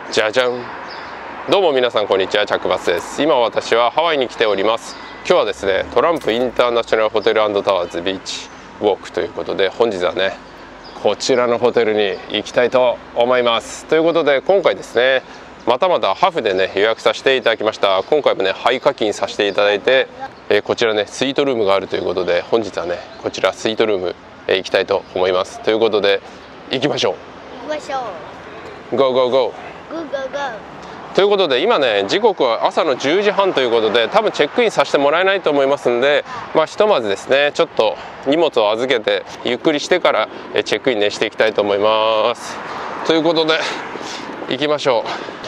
じゃじゃん。どうも皆さんこんにちは、チャックバスです。今私はハワイに来ております。今日はですね、トランプインターナショナルホテル&タワーズビーチウォークということで、本日はねこちらのホテルに行きたいと思います。ということで今回ですね、またまたハフでね予約させていただきました。今回もねハイ課金させていただいて、こちらねスイートルームがあるということで、本日はねこちらスイートルーム、行きたいと思います。ということで行きましょう。 行きましょう。 ゴーゴーゴー。 ゴーゴーゴー。 ということで今ね時刻は朝の10時半ということで、多分チェックインさせてもらえないと思いますんで、ひとまずですねちょっと荷物を預けてゆっくりしてからチェックインねしていきたいと思います。ということで行きましょう。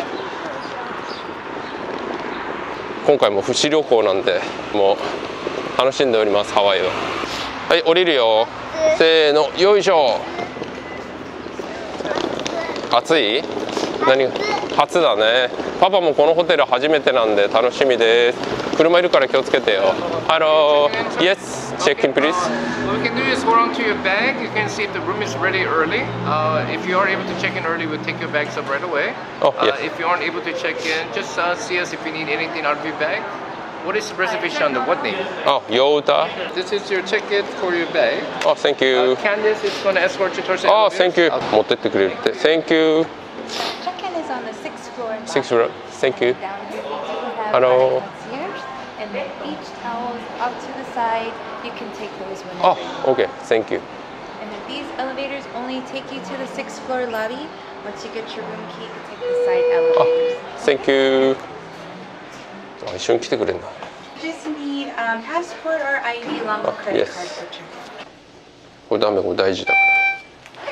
今回も不思旅行なんでもう楽しんでおります、ハワイは。はい、降りるよ。せーの、よいしょ。暑い？何が初だね。パパもこのホテル初めてなんで楽しみです。車いるから気をつけてよ。Hello. Yes. Check in, please. What we can do is hold on to your bag. You can see if the room is ready early. If you are able to check in early, we'll take your bags up right away. Oh, yes. If you aren't able to check in, just see us if you need anything out of your bag. What is the reservation under what name? Oh, Yota. This is your ticket for your bag. Oh, thank you. Candice is going to escort you towards the Oh, elevators. thank you. 持ってってくれるって。Thank you. Check-in is on the 6th floor. Sixth floor. Thank you. Down here, we do have Hello. concierge, and then each towel is off to the side. You can take those whenever. Oh, okay. Thank you. And then these elevators only take you to the 6th floor lobby. Once you get your room key, you can take the side elevators. Thank you. あ、一緒に来てくれんだ。 Just need passport or ID along with credit yes. card for check-in. これダメ、これ大事だから。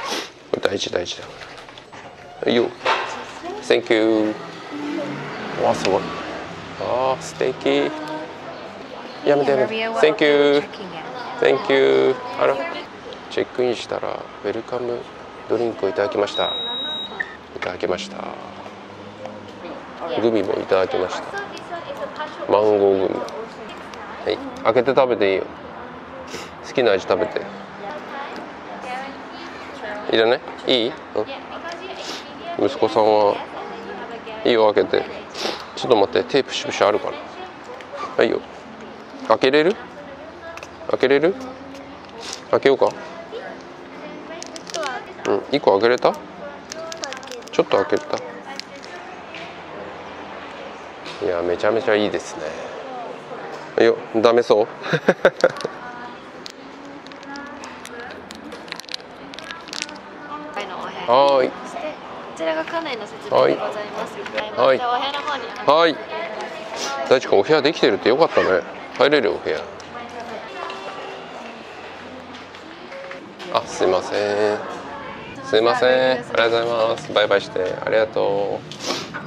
これ大事だから。いいよ。Thank you. わあ、すごい。ああ、素敵。やめてやめて。Thank you. Thank you. あら、チェックインしたらウェルカムドリンクをいただきました。いただきました。グミもいただきました。マンゴーグミ。はい、開けて食べていいよ。好きな味食べて。いらない？いい？うん。息子さんはいいよ、開けて。ちょっと待って、テープしぶしあるかな。はいよ。開けれる？開けれる？開けようか。うん、1個開けれた？ちょっと開けれた？いや、めちゃめちゃいいですね。はいよ、ダメそう。はい。 こちらが館内の説明でございます。 はい。 じゃあお部屋の方にはい。大地君お部屋できてるってよかったね。入れるよお部屋。あ、すいません。すいません。ありがとうございます。バイバイしてありがとう。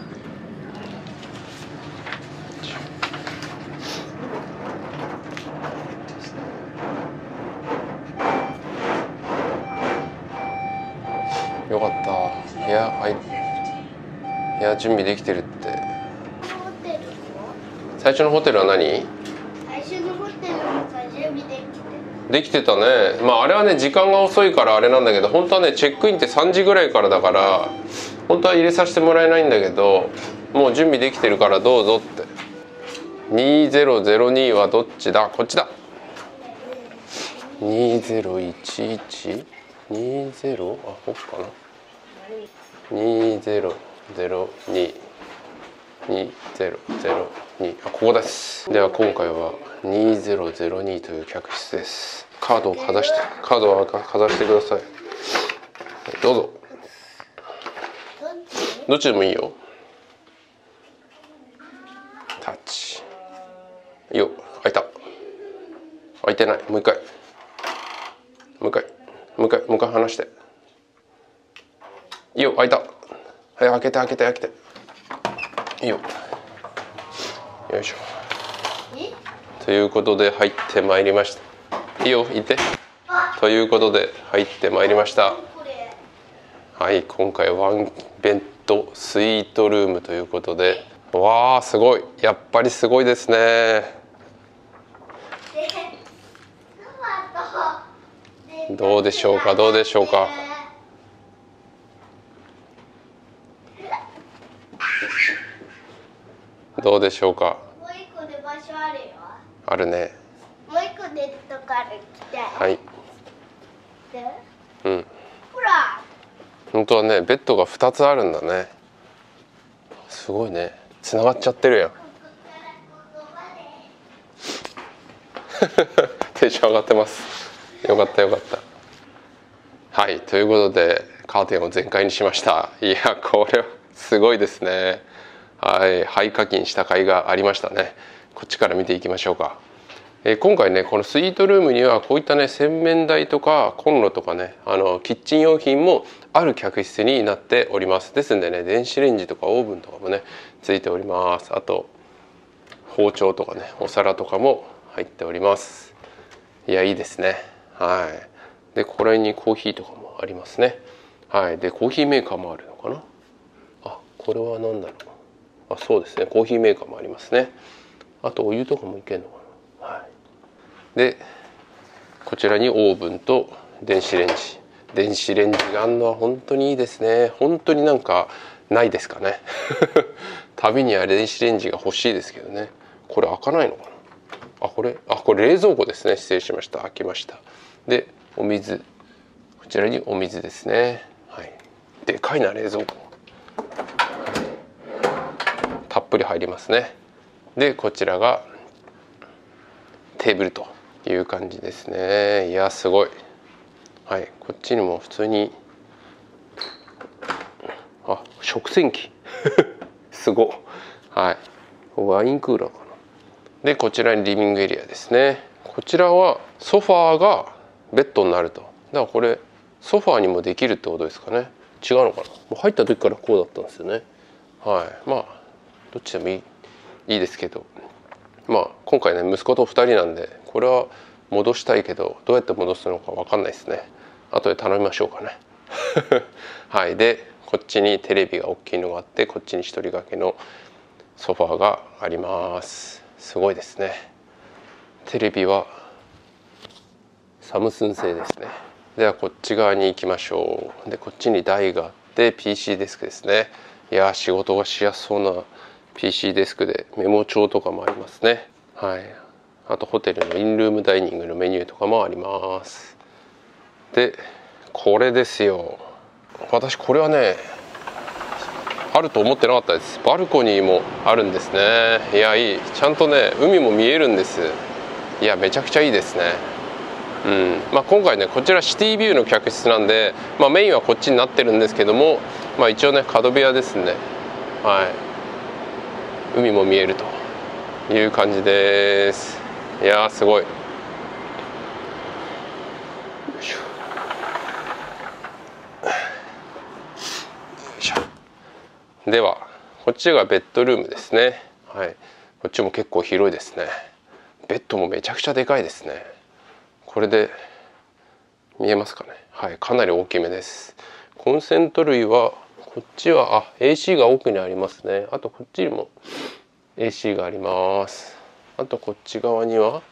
よかった。部屋準備できてるって。最初のホテルは何？ 最初のホテルも準備できてたね。あれはね時間が遅いからあれなんだけど、本当はねチェックインって3時ぐらいからだから、本当は入れさせてもらえないんだけど、もう準備できてるからどうぞって。2002はどっちだ？こっちだ。2011？20？ あ、こっかな。2002。2002、あ、ここです。では今回は2002という客室です。カードをかざしてください。はい、どうぞ。どっちでもいいよ。タッチ。いいよ、開いた。開いてない。もう一回離して。いいよ、開いた。はい、開けて。いいよ。よいしょ。ということで入ってまいりました。いいよ、行って。ということで入ってまいりました。はい、今回ワンベッドスイートルームということで、わあすごい。やっぱりすごいですね。どうでしょうか。 どうでしょうか。 もう一個で場所あるよ。 あるね。 もう一個ネットから来て。 はい。 で、 うん。 ほら。 本当はね、ベッドが2つあるんだね。すごいね。つながっちゃってるやん。テンション上がってます。よかったよかった。はい、ということでカーテンを全開にしました。いや、これはすごいですね。はい、肺課金した甲斐がありましたね。こっちから見ていきましょうか。今回ね、このスイートルームにはこういったね、洗面台とかコンロとかね、キッチン用品もある客室になっております。ですんでね、電子レンジとかオーブンとかもねついております。あと包丁とかね、お皿とかも入っております。いや、いいですね。はい。で、これにコーヒーとかもありますね。はい。で、コーヒーメーカーもあるのかな。あ、これは何だろう。あ、そうですね。コーヒーメーカーもありますね。あとお湯とかもいけるのかな。はい。で、こちらにオーブンと電子レンジ。電子レンジがあるのは本当にいいですね。本当になんかないですかね。旅には電子レンジが欲しいですけどね。これ開かないのかな。これ冷蔵庫ですね。失礼しました。開きました。で、お水、こちらにお水ですね。はい。でかいな、冷蔵庫。たっぷり入りますね。で、こちらがテーブルという感じですね。いや、すごい。はい、こっちにも普通に、食洗機。すご。はい。ワインクーラーかな。で、こちらにリビングエリアですね。こちらはソファーがベッドになると。だからこれソファーにもできるってことですかね。違うのかな。もう入った時からこうだったんですよね。はい。まあどっちでもいいですけど、まあ今回ね、息子と2人なんで、これは戻したいけどどうやって戻すのか分かんないですね。後で頼みましょうかね。はい。で、こっちにテレビが大きいのがあって、こっちに一人掛けのソファーがあります。すごいですね。テレビはサムスン製ですね。ではこっち側に行きましょう。で、こっちに台があって PC デスクですね。いや、仕事がしやすそうな PC デスクで、メモ帳とかもありますね。はい。あとホテルのインルームダイニングのメニューとかもあります。で、これですよ。私これはね、あると思ってなかったです。バルコニーもあるんですね。いや、いい。ちゃんとね、海も見えるんです。いや、めちゃくちゃいいですね。まあ、今回ね、こちらシティビューの客室なんで、まあ、メインはこっちになってるんですけども、まあ、一応ね、角部屋ですね。はい。海も見えるという感じです。いやー、すごい。よいしょ。ではこっちがベッドルームですね。はい、こっちも結構広いですね。ベッドもめちゃくちゃでかいですね。これで見えますかね。はい、かなり大きめです。コンセント類はこっちはAC が奥にありますね。あとこっちにも AC があります。あとこっち側には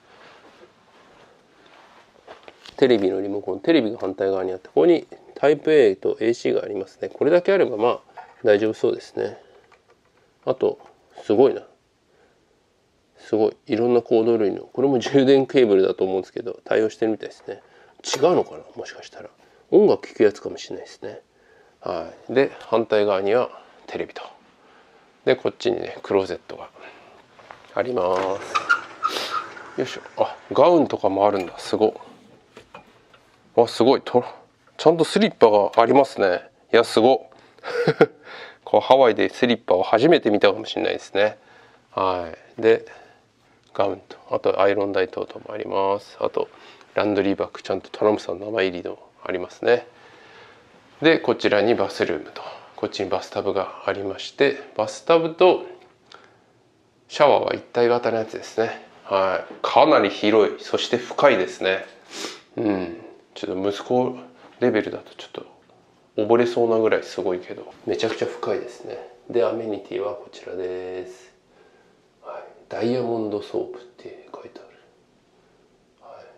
テレビのリモコン、テレビが反対側にあって、ここにタイプ A と AC がありますね。これだけあればまあ大丈夫そうですね。あとすごいな、すごいいろんなコード類の、これも充電ケーブルだと思うんですけど対応してるみたいですね。違うのかな、もしかしたら音楽聴くやつかもしれないですね。はい。で、反対側にはテレビと、でこっちにねクローゼットがあります。よいしょ。ガウンとかもあるんだ。すごい。すごいと、ちゃんとスリッパがありますね。いや、すごこうハワイでスリッパを初めて見たかもしれないですね。はい。でガウンと、あとアイロン台等々もあります。あとランドリーバッグ、ちゃんとトランプさんの名前入りのありますね。でこちらにバスルームと、こっちにバスタブがありまして、バスタブとシャワーは一体型のやつですね。はい。かなり広い、そして深いですね。ちょっと息子レベルだとちょっと溺れそうなぐらいすごいけど、めちゃくちゃ深いですね。でアメニティはこちらです。はい、ダイヤモンドソープって書いてある。はい、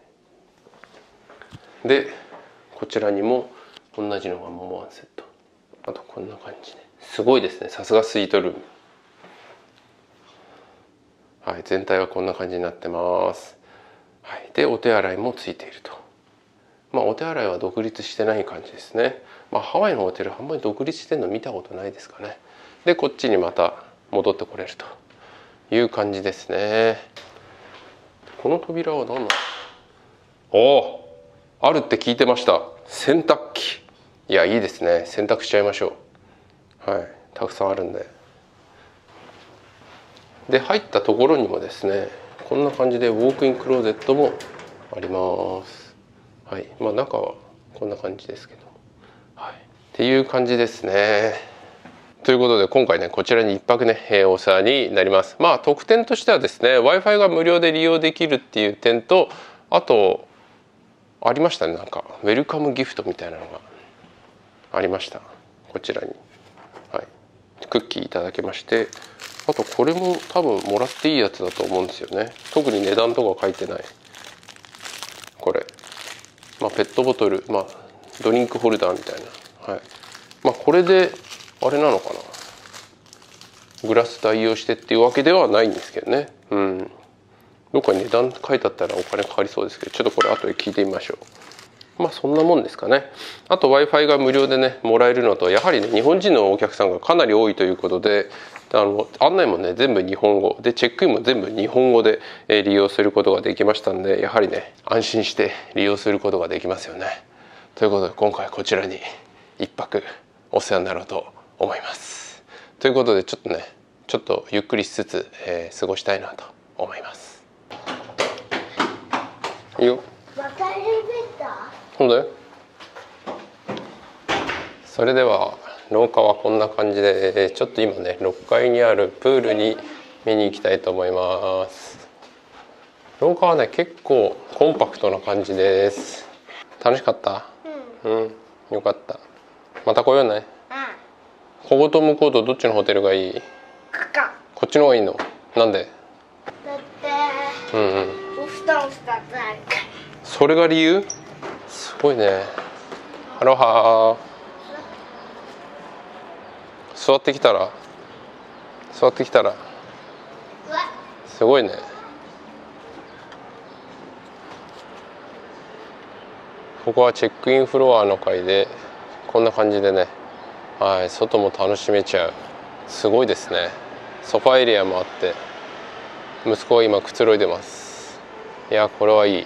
でこちらにも同じのがもうワンセット。あとこんな感じで、すごいですね。さすがスイートルーム。 はい、全体はこんな感じになってます。はい、でお手洗いもついていると。お手洗いは独立してない感じですね。ハワイのホテルあんまり独立してるの見たことないですかね。でこっちにまた戻ってこれるという感じですね。この扉は何なの？おお、あるって聞いてました。洗濯機。いや、いいですね。洗濯しちゃいましょう。はい、たくさんあるんで。で入ったところにもですね、こんな感じでウォークインクローゼットもあります。はい、中はこんな感じですけど、はい、っていう感じですね。ということで今回ね、こちらに1泊ね、お世話になります。特典としてはですね、 Wi-Fi が無料で利用できるっていう点と、あとありましたね、なんかウェルカムギフトみたいなのがありました。こちらに、はい、クッキーいただけまして、あとこれも多分もらっていいやつだと思うんですよね。特に値段とか書いてない。これ、ペットボトル、ドリンクホルダーみたいな、はい、これであれなのかな、グラス代用してっていうわけではないんですけどね。どっかに値段書いてあったらお金かかりそうですけど、ちょっとこれ後で聞いてみましょう。そんなもんですかね。あと Wi-Fi が無料でねもらえるのと、やはりね日本人のお客さんがかなり多いということで、案内もね全部日本語で、チェックインも全部日本語で利用することができましたんで、やはりね安心して利用することができますよね。ということで今回こちらに1泊お世話になろうと思います。ということでちょっとゆっくりしつつ、過ごしたいなと思います。いいよ。 またエレベーター？ ほんで？それでは廊下はこんな感じで、ちょっと今ね6階にあるプールに見に行きたいと思います。廊下はね結構コンパクトな感じです。楽しかった？よかった。また来ようね。ここと向こうとどっちのホテルがいい？こっちの方がいいの？なんで？ だってお布団2つあるから。 それが理由？すごいね。アロハ。座ってきたらすごいね。ここはチェックインフロアの階で、こんな感じでね、はい、外も楽しめちゃう。すごいですね。ソファエリアもあって、息子は今くつろいでます。いやこれはいい。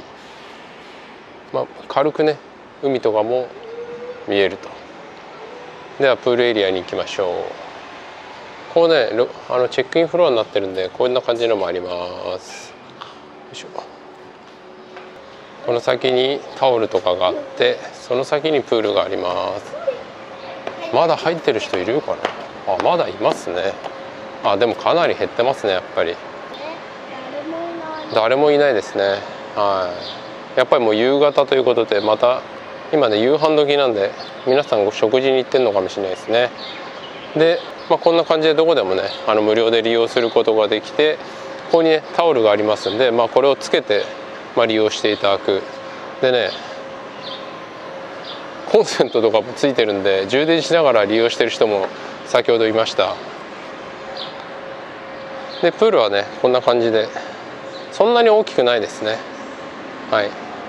軽くね海とかも見えると。ではプールエリアに行きましょう。こうねチェックインフロアになってるんで、こんな感じのもあります。よいしょ。この先にタオルとかがあって、その先にプールがあります。まだ入ってる人いるかな。まだいますね。でもかなり減ってますね、やっぱり。誰もいないですね。はい、やっぱりもう夕方ということで、また今ね夕飯時なんで、皆さん食事に行ってるのかもしれないですね。で、こんな感じでどこでもね無料で利用することができて、ここにねタオルがありますんで、これをつけて、利用していただく。でねコンセントとかもついてるんで、充電しながら利用してる人も先ほどいました。でプールはねこんな感じで、そんなに大きくないですね。はい、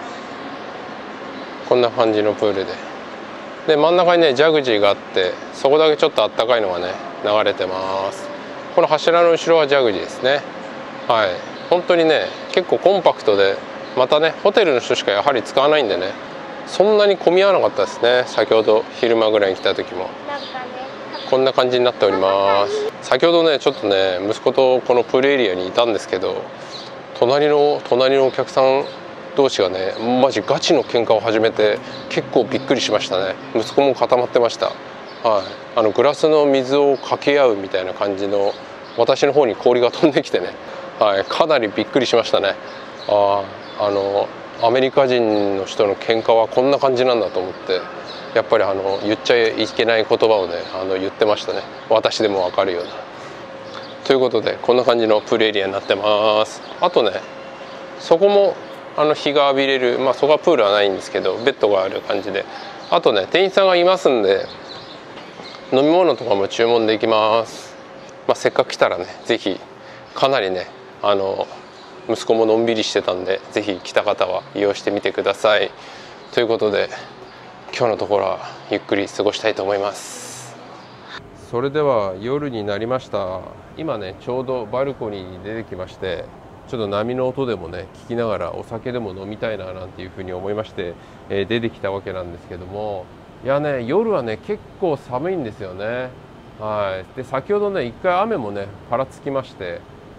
こんな感じのプールで、真ん中にねジャグジーがあって、そこだけちょっとあったかいのがね流れてます。この柱の後ろはジャグジーですね。はい、本当にね結構コンパクトで、またねホテルの人しかやはり使わないんでね、そんなに混み合わなかったですね。先ほど昼間ぐらいに来た時もこんな感じになっております。先ほどねちょっとね息子とこのプールエリアにいたんですけど、隣のお客さん同士がねマジガチの喧嘩を始めて、結構びっくりしましたね。息子も固まってました。はい、グラスの水をかけ合うみたいな感じの、私の方に氷が飛んできてね、はい、かなりびっくりしましたね。アメリカ人の人の喧嘩はこんな感じなんだと思って、やっぱり言っちゃいけない言葉をね言ってましたね。私でも分かるような。ということでこんな感じのプールエリアになってます。あとねそこも日が浴びれる、そこはプールはないんですけどベッドがある感じで、あとね店員さんがいますんで飲み物とかも注文できます。せっかく来たらね是非、かなりね息子ものんびりしてたんで、是非来た方は利用してみてください。ということで今日のところはゆっくり過ごしたいと思います。それでは夜になりました。今ねちょうどバルコニーに出てきまして、ちょっと波の音でもね聞きながらお酒でも飲みたいななんていうふうに思いまして、出てきたわけなんですけども、いやね夜はね結構寒いんですよね。はい。で先ほどね一回雨もねぱらつきまして、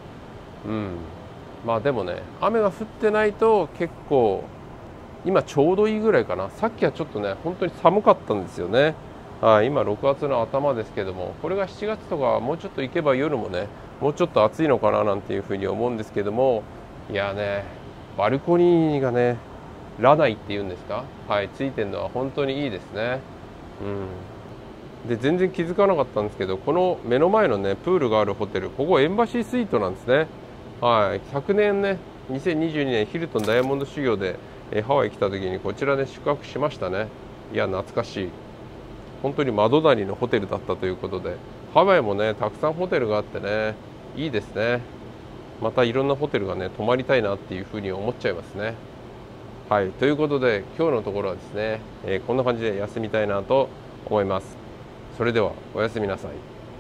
まあでもね雨が降ってないと結構今ちょうどいいぐらいかな。さっきはちょっとね本当に寒かったんですよね。今6月の頭ですけども、これが7月とかもうちょっと行けば夜もねもうちょっと暑いのかななんていうふうに思うんですけども、いやねバルコニーがねラナイっていうんですか、ついてるのは本当にいいですね。で全然気づかなかったんですけど、この目の前のねプールがあるホテル、ここエンバシースイートなんですね。昨年ね2022年ヒルトンダイヤモンド修行でハワイ来た時にこちらで宿泊しましたね。いや懐かしい、本当に窓なりのホテルだったということで、ハワイもねたくさんホテルがあってねいいですね。またいろんなホテルがね泊まりたいなっていうふうに思っちゃいますね。ということで今日のところはですね、こんな感じで休みたいなと思います。それではおやすみなさい。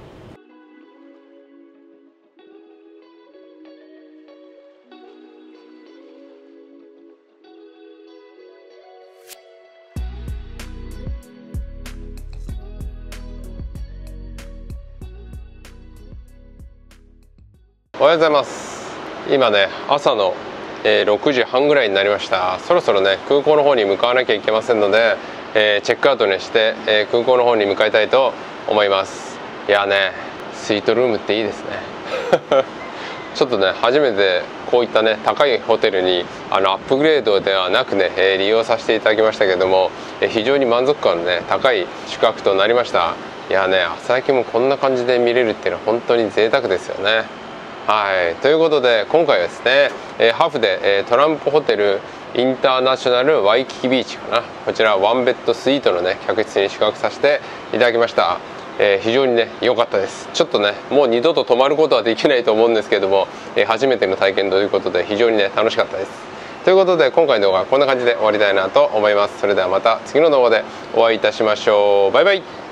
おはようございます。今ね朝の6時半ぐらいになりました。そろそろね空港の方に向かわなきゃいけませんので、チェックアウトにして、空港の方に向かいたいと思います。いやねスイートルームっていいですねちょっとね初めてこういったね高いホテルにアップグレードではなくね、利用させていただきましたけども、非常に満足感のね高い宿泊となりました。いやね朝焼けもこんな感じで見れるっていうのは本当に贅沢ですよね。ということで今回はですね、ハーフで、トランプホテルインターナショナルワイキキビーチかな、こちらワンベッドスイートのね客室に宿泊させていただきました。非常にね良かったです。ちょっとねもう二度と泊まることはできないと思うんですけども、初めての体験ということで非常にね楽しかったです。ということで今回の動画はこんな感じで終わりたいなと思います。それではまた次の動画でお会いいたしましょう。バイバイ。